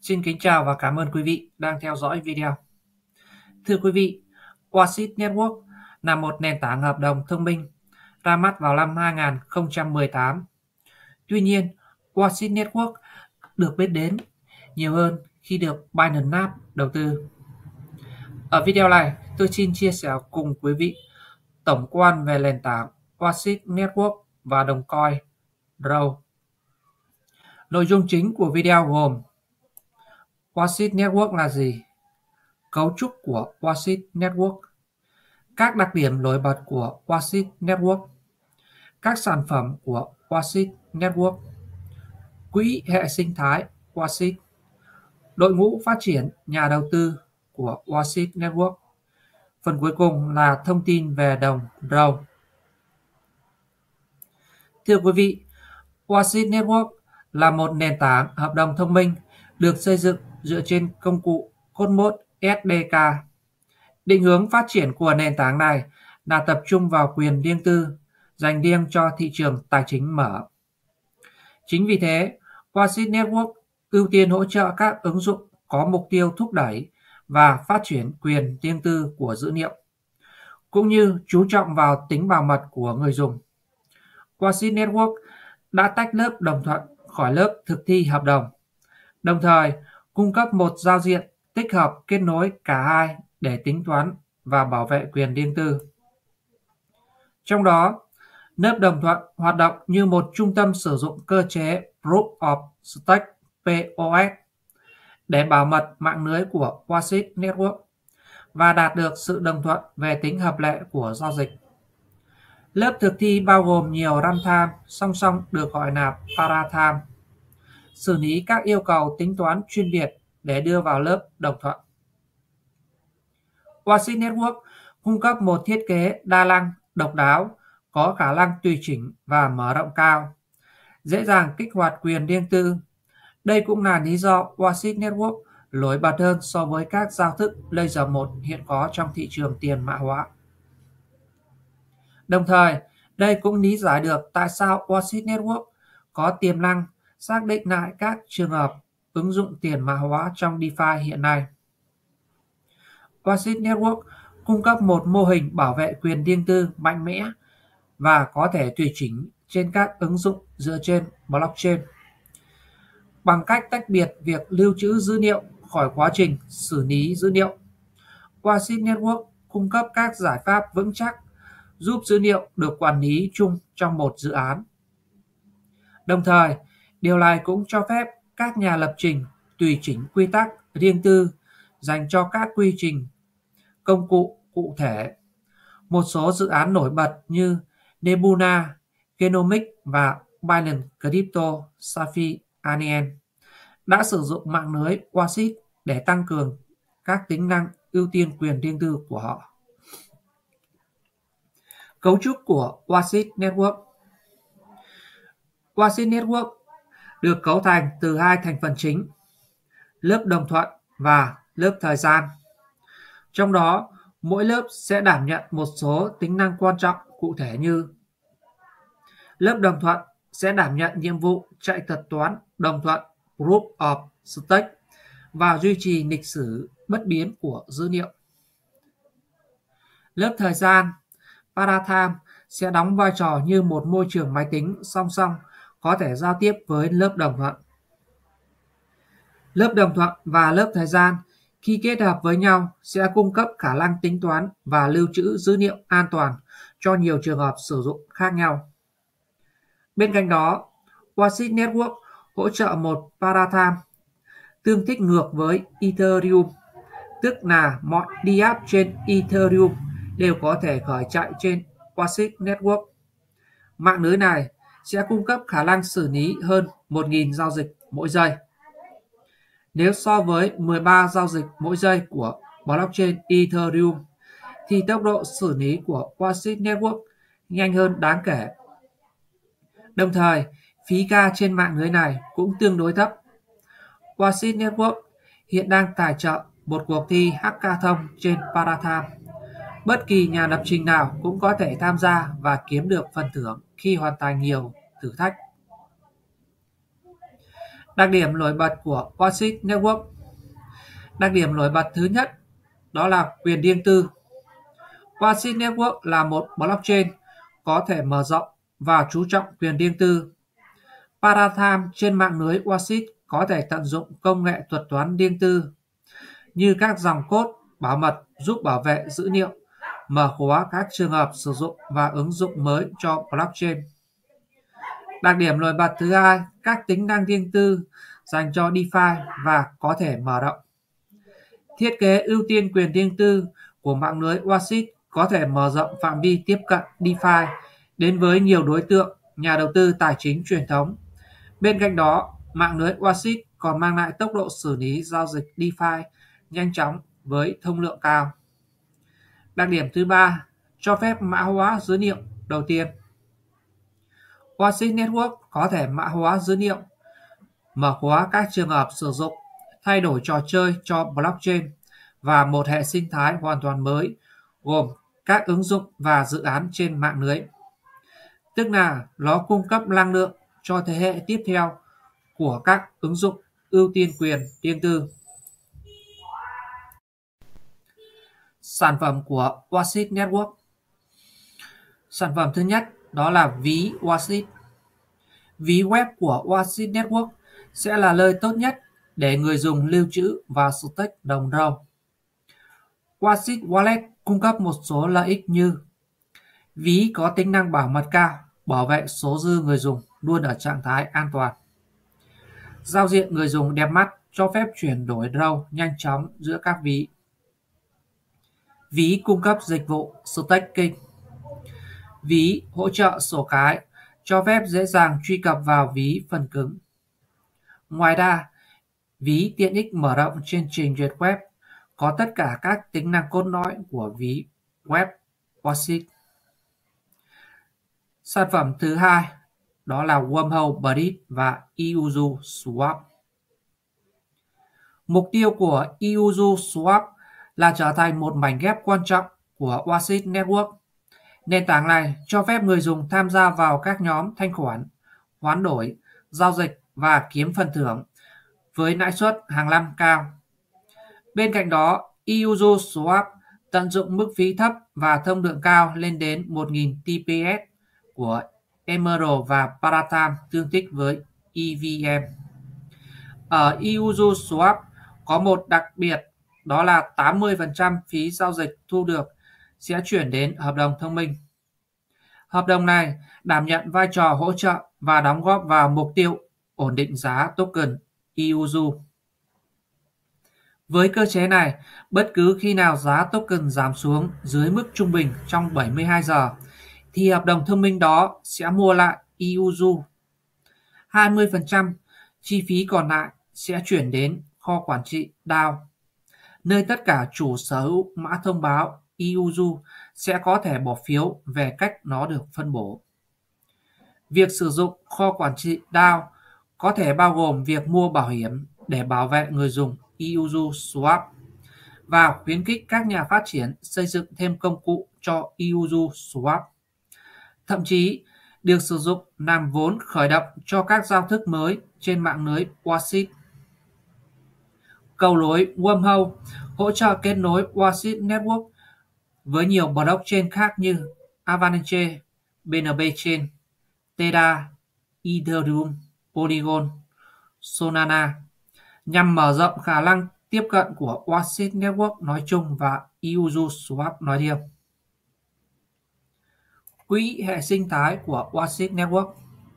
Xin kính chào và cảm ơn quý vị đang theo dõi video. Thưa quý vị, Oasis Network là một nền tảng hợp đồng thông minh ra mắt vào năm 2018. Tuy nhiên, Oasis Network được biết đến nhiều hơn khi được Binance Lab đầu tư. Ở video này, tôi xin chia sẻ cùng quý vị tổng quan về nền tảng Oasis Network và đồng coin ROW. Nội dung chính của video gồm Oasis Network là gì? Cấu trúc của Oasis Network, các đặc điểm nổi bật của Oasis Network, các sản phẩm của Oasis Network, quỹ hệ sinh thái Oasis, đội ngũ phát triển nhà đầu tư của Oasis Network. Phần cuối cùng là thông tin về đồng ROW. Thưa quý vị, Oasis Network là một nền tảng hợp đồng thông minh được xây dựng dựa trên công cụ Cosmos SDK. Định hướng phát triển của nền tảng này là tập trung vào quyền riêng tư dành riêng cho thị trường tài chính mở. Chính vì thế, Oasis Network ưu tiên hỗ trợ các ứng dụng có mục tiêu thúc đẩy và phát triển quyền riêng tư của dữ liệu, cũng như chú trọng vào tính bảo mật của người dùng. Oasis Network đã tách lớp đồng thuận khỏi lớp thực thi hợp đồng, đồng thời cung cấp một giao diện tích hợp kết nối cả hai để tính toán và bảo vệ quyền riêng tư. Trong đó, lớp đồng thuận hoạt động như một trung tâm sử dụng cơ chế Proof of Stake POS để bảo mật mạng lưới của Oasis Network và đạt được sự đồng thuận về tính hợp lệ của giao dịch. Lớp thực thi bao gồm nhiều runtime song song được gọi là paratime, xử lý các yêu cầu tính toán chuyên biệt để đưa vào lớp đồng thuận. Oasis Network cung cấp một thiết kế đa năng, độc đáo, có khả năng tùy chỉnh và mở rộng cao, dễ dàng kích hoạt quyền riêng tư. Đây cũng là lý do Oasis Network nổi bật hơn so với các giao thức Layer 1 hiện có trong thị trường tiền mã hóa. Đồng thời, đây cũng lý giải được tại sao Oasis Network có tiềm năng xác định lại các trường hợp ứng dụng tiền mã hóa trong DeFi hiện nay. Oasis Network cung cấp một mô hình bảo vệ quyền riêng tư mạnh mẽ và có thể tùy chỉnh trên các ứng dụng dựa trên blockchain. Bằng cách tách biệt việc lưu trữ dữ liệu khỏi quá trình xử lý dữ liệu, Oasis Network cung cấp các giải pháp vững chắc giúp dữ liệu được quản lý chung trong một dự án. Đồng thời, điều này cũng cho phép các nhà lập trình tùy chỉnh quy tắc riêng tư dành cho các quy trình công cụ cụ thể. Một số dự án nổi bật như Nebula, Genomics và Binance Crypto Safi Anien đã sử dụng mạng lưới Oasis để tăng cường các tính năng ưu tiên quyền riêng tư của họ. Cấu trúc của Oasis Network. Oasis Network được cấu thành từ hai thành phần chính, lớp đồng thuận và lớp thời gian. Trong đó, mỗi lớp sẽ đảm nhận một số tính năng quan trọng cụ thể như: lớp đồng thuận sẽ đảm nhận nhiệm vụ chạy thuật toán đồng thuận Proof of Stake và duy trì lịch sử bất biến của dữ liệu. Lớp thời gian Paratime sẽ đóng vai trò như một môi trường máy tính song song có thể giao tiếp với lớp đồng thuận. Lớp đồng thuận và lớp thời gian khi kết hợp với nhau sẽ cung cấp khả năng tính toán và lưu trữ dữ liệu an toàn cho nhiều trường hợp sử dụng khác nhau. Bên cạnh đó, Oasis Network hỗ trợ một paratime tương thích ngược với Ethereum, tức là mọi DApp trên Ethereum đều có thể khởi chạy trên Oasis Network. Mạng lưới này sẽ cung cấp khả năng xử lý hơn 1.000 giao dịch mỗi giây. Nếu so với 13 giao dịch mỗi giây của blockchain Ethereum, thì tốc độ xử lý của Oasis Network nhanh hơn đáng kể. Đồng thời, phí gas trên mạng lưới này cũng tương đối thấp. Oasis Network hiện đang tài trợ một cuộc thi hackathon trên Paratime. Bất kỳ nhà lập trình nào cũng có thể tham gia và kiếm được phần thưởng khi hoàn thành nhiều thử thách. Đặc điểm nổi bật của WASIT Network. Đặc điểm nổi bật thứ nhất đó là quyền riêng tư. WASIT Network là một blockchain có thể mở rộng và chú trọng quyền riêng tư. Paradigm trên mạng lưới WASIT có thể tận dụng công nghệ thuật toán riêng tư như các dòng code bảo mật giúp bảo vệ dữ liệu, mở khóa các trường hợp sử dụng và ứng dụng mới cho blockchain. Đặc điểm nổi bật thứ hai, các tính năng riêng tư dành cho DeFi và có thể mở rộng. Thiết kế ưu tiên quyền riêng tư của mạng lưới WASIT có thể mở rộng phạm vi tiếp cận DeFi đến với nhiều đối tượng nhà đầu tư tài chính truyền thống. Bên cạnh đó, mạng lưới WASIT còn mang lại tốc độ xử lý giao dịch DeFi nhanh chóng với thông lượng cao. Đặc điểm thứ ba, cho phép mã hóa dữ liệu. Đầu tiên, WASIT Network có thể mã hóa dữ liệu, mở khóa các trường hợp sử dụng, thay đổi trò chơi cho blockchain và một hệ sinh thái hoàn toàn mới gồm các ứng dụng và dự án trên mạng lưới. Tức là nó cung cấp năng lượng cho thế hệ tiếp theo của các ứng dụng ưu tiên quyền riêng tư. Sản phẩm của WASIT Network. Sản phẩm thứ nhất đó là ví WASIT. Ví web của WASIT Network sẽ là nơi tốt nhất để người dùng lưu trữ và stake đồng râu. WASIT Wallet cung cấp một số lợi ích như ví có tính năng bảo mật cao, bảo vệ số dư người dùng luôn ở trạng thái an toàn. Giao diện người dùng đẹp mắt, cho phép chuyển đổi râu nhanh chóng giữa các ví. Ví cung cấp dịch vụ staking. Ví hỗ trợ sổ cái, cho phép dễ dàng truy cập vào ví phần cứng. Ngoài ra, ví tiện ích mở rộng trên trình duyệt web, có tất cả các tính năng cốt lõi của ví web WASIT. Sản phẩm thứ hai đó là Wormhole Bridge và EUZU Swap. Mục tiêu của EUZU Swap là trở thành một mảnh ghép quan trọng của WASIT Network. Nền tảng này cho phép người dùng tham gia vào các nhóm thanh khoản, hoán đổi, giao dịch và kiếm phần thưởng với lãi suất hàng năm cao. Bên cạnh đó, EUZU Swap tận dụng mức phí thấp và thông lượng cao lên đến 1.000 TPS của Emerald và Paradigm tương thích với EVM. Ở EUZU Swap có một đặc biệt đó là 80% phí giao dịch thu được sẽ chuyển đến hợp đồng thông minh. Hợp đồng này đảm nhận vai trò hỗ trợ và đóng góp vào mục tiêu ổn định giá token EUZU. Với cơ chế này, bất cứ khi nào giá token giảm xuống dưới mức trung bình trong 72 giờ, thì hợp đồng thông minh đó sẽ mua lại EUZU. 20% chi phí còn lại sẽ chuyển đến kho quản trị DAO, nơi tất cả chủ sở hữu mã thông báo EUZU sẽ có thể bỏ phiếu về cách nó được phân bổ. Việc sử dụng kho quản trị DAO có thể bao gồm việc mua bảo hiểm để bảo vệ người dùng EUZU Swap và khuyến khích các nhà phát triển xây dựng thêm công cụ cho EUZU Swap. Thậm chí được sử dụng làm vốn khởi động cho các giao thức mới trên mạng lưới WASIT. Cầu nối Wormhole hỗ trợ kết nối WASIT Network với nhiều blockchain khác như Avalanche, BNB Chain, Terra, Ethereum, Polygon, Solana nhằm mở rộng khả năng tiếp cận của WASIT Network nói chung và EUZU Swap nói riêng. Quỹ hệ sinh thái của WASIT Network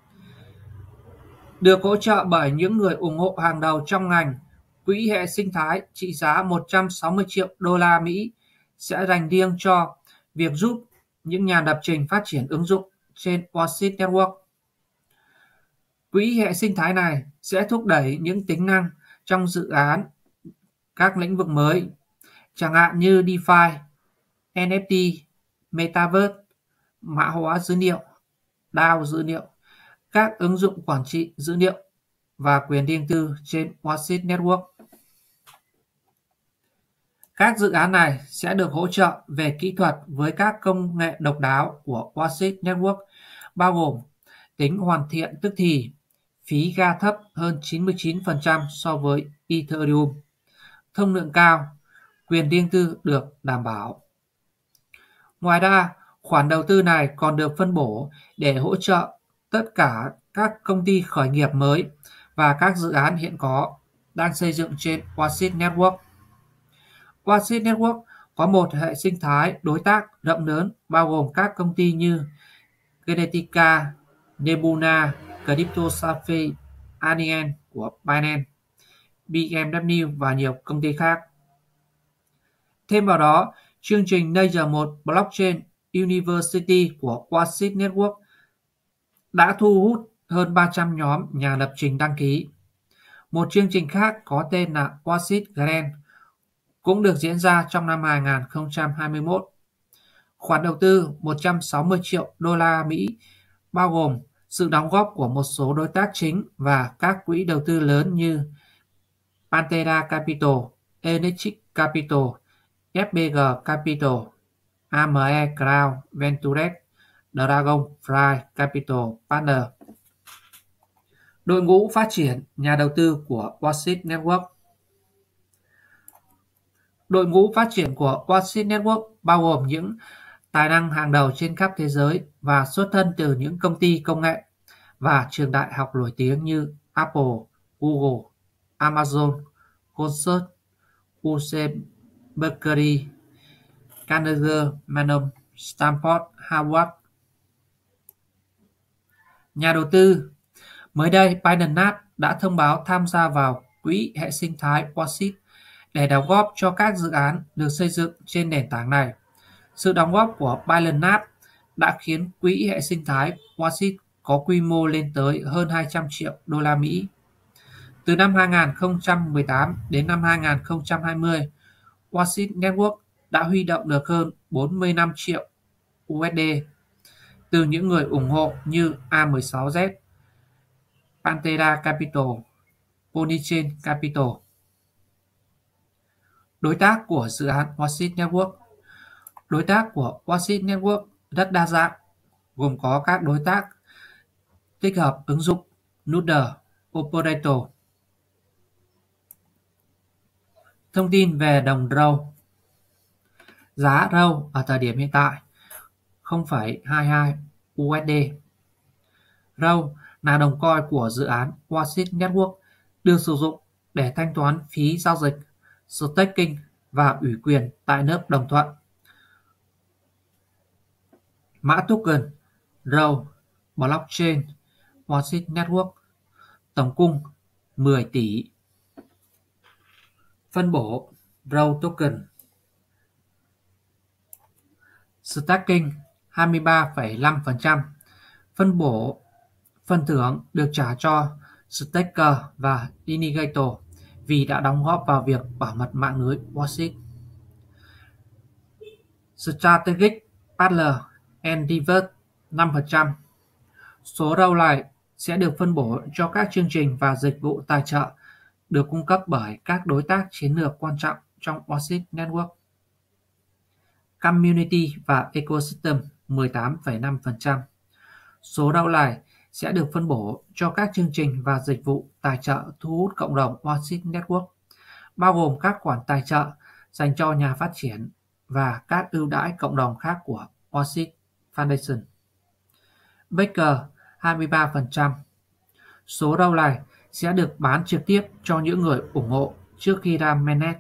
được hỗ trợ bởi những người ủng hộ hàng đầu trong ngành. Quỹ hệ sinh thái trị giá 160 triệu đô la Mỹ sẽ dành riêng cho việc giúp những nhà lập trình phát triển ứng dụng trên WASIT Network. Quỹ hệ sinh thái này sẽ thúc đẩy những tính năng trong dự án các lĩnh vực mới, chẳng hạn như DeFi, NFT, Metaverse, mã hóa dữ liệu, DAO dữ liệu, các ứng dụng quản trị dữ liệu và quyền riêng tư trên WASIT Network. Các dự án này sẽ được hỗ trợ về kỹ thuật với các công nghệ độc đáo của WASIT Network, bao gồm tính hoàn thiện tức thì, phí gas thấp hơn 99% so với Ethereum, thông lượng cao, quyền riêng tư được đảm bảo. Ngoài ra, khoản đầu tư này còn được phân bổ để hỗ trợ tất cả các công ty khởi nghiệp mới và các dự án hiện có đang xây dựng trên Oasis Network. Oasis Network có một hệ sinh thái đối tác rộng lớn bao gồm các công ty như Genetica, Nebula, CryptoSafe, Adyen của Binance, BMW và nhiều công ty khác. Thêm vào đó, chương trình Layer 1 Blockchain University của Oasis Network đã thu hút hơn 300 nhóm nhà lập trình đăng ký. Một chương trình khác có tên là Oasis Grant cũng được diễn ra trong năm 2021. Khoản đầu tư 160 triệu đô la Mỹ bao gồm sự đóng góp của một số đối tác chính và các quỹ đầu tư lớn như Pantera Capital, Electric Capital, FBG Capital, AME Crowd Ventures, Dragonfly Capital Partner. Đội ngũ phát triển nhà đầu tư của Oasis Network. Đội ngũ phát triển của Oasis Network bao gồm những tài năng hàng đầu trên khắp thế giới và xuất thân từ những công ty công nghệ và trường đại học nổi tiếng như Apple, Google, Amazon, Concert, UC Berkeley, Carnegie Mellon, Stanford, Harvard. Nhà đầu tư. Mới đây, Binance đã thông báo tham gia vào quỹ hệ sinh thái Oasis để đóng góp cho các dự án được xây dựng trên nền tảng này. Sự đóng góp của Binance đã khiến quỹ hệ sinh thái Oasis có quy mô lên tới hơn 200 triệu đô la Mỹ. Từ năm 2018 đến năm 2020, Oasis Network đã huy động được hơn 45 triệu USD từ những người ủng hộ như A16Z, Pantera Capital, Ponychain Capital. Đối tác của dự án Oasis Network. Đối tác của Oasis Network rất đa dạng, gồm có các đối tác tích hợp ứng dụng Node Operator. Thông tin về đồng ROW. Giá ROW ở thời điểm hiện tại 0,22 USD. ROW là đồng coin của dự án Oasis Network được sử dụng để thanh toán phí giao dịch, staking và ủy quyền tại nước đồng thuận. Mã token ROW Blockchain Oasis Network. Tổng cung 10 tỷ. Phân bổ ROW token. Staking 23,5%. Phân bổ phần thưởng được trả cho staker và delegator vì đã đóng góp vào việc bảo mật mạng lưới Oasis. Strategic Partner and Divert 5%. Số ROW này sẽ được phân bổ cho các chương trình và dịch vụ tài trợ được cung cấp bởi các đối tác chiến lược quan trọng trong Oasis Network. Community và Ecosystem 18,5%. Số ROW này sẽ được phân bổ cho các chương trình và dịch vụ tài trợ thu hút cộng đồng Oasis Network, bao gồm các khoản tài trợ dành cho nhà phát triển và các ưu đãi cộng đồng khác của Oasis Foundation. Backer 23%. Số ROW này sẽ được bán trực tiếp cho những người ủng hộ trước khi ra mainnet.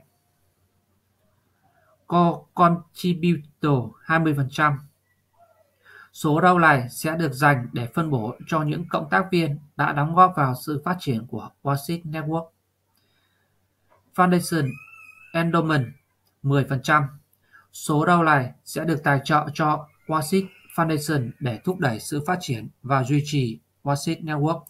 Co-contributor 20%. Số ROW này sẽ được dành để phân bổ cho những cộng tác viên đã đóng góp vào sự phát triển của Oasis Network. Foundation Endowment 10%. Số ROW này sẽ được tài trợ cho Oasis Foundation để thúc đẩy sự phát triển và duy trì Oasis Network.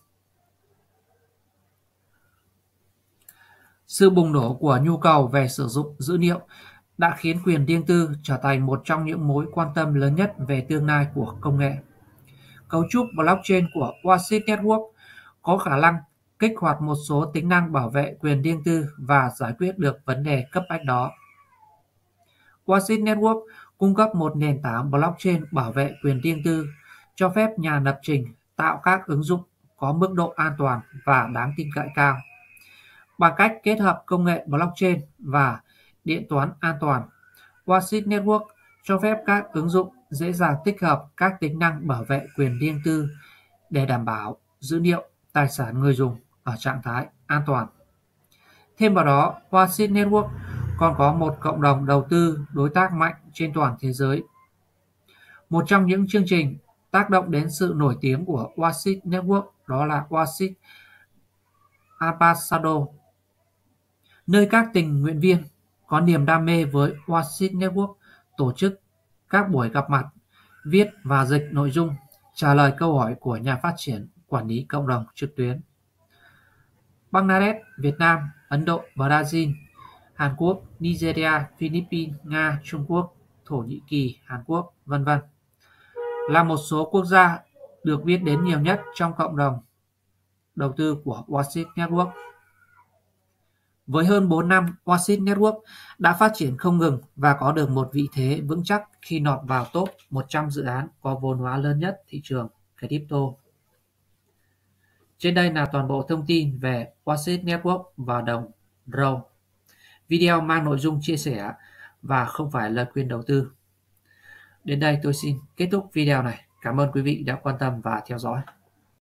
Sự bùng nổ của nhu cầu về sử dụng dữ liệu đã khiến quyền riêng tư trở thành một trong những mối quan tâm lớn nhất về tương lai của công nghệ. Cấu trúc blockchain của Oasis Network có khả năng kích hoạt một số tính năng bảo vệ quyền riêng tư và giải quyết được vấn đề cấp bách đó. Oasis Network cung cấp một nền tảng blockchain bảo vệ quyền riêng tư, cho phép nhà lập trình tạo các ứng dụng có mức độ an toàn và đáng tin cậy cao. Bằng cách kết hợp công nghệ blockchain và điện toán an toàn, Wasit Network cho phép các ứng dụng dễ dàng tích hợp các tính năng bảo vệ quyền riêng tư để đảm bảo dữ liệu tài sản người dùng ở trạng thái an toàn. Thêm vào đó, Wasit Network còn có một cộng đồng đầu tư đối tác mạnh trên toàn thế giới. Một trong những chương trình tác động đến sự nổi tiếng của Wasit Network đó là Wasit Ambassador, nơi các tình nguyện viên có niềm đam mê với Wasit Network tổ chức các buổi gặp mặt, viết và dịch nội dung, trả lời câu hỏi của nhà phát triển, quản lý cộng đồng trực tuyến. Bangladesh, Việt Nam, Ấn Độ, Brazil, Hàn Quốc, Nigeria, Philippines, Nga, Trung Quốc, Thổ Nhĩ Kỳ, Hàn Quốc, vân vân là một số quốc gia được biết đến nhiều nhất trong cộng đồng đầu tư của Wasit Network. Với hơn 4 năm, Wasit Network đã phát triển không ngừng và có được một vị thế vững chắc khi lọt vào top 100 dự án có vốn hóa lớn nhất thị trường crypto. Trên đây là toàn bộ thông tin về Wasit Network và đồng ROW. Video mang nội dung chia sẻ và không phải lời khuyên đầu tư. Đến đây tôi xin kết thúc video này. Cảm ơn quý vị đã quan tâm và theo dõi.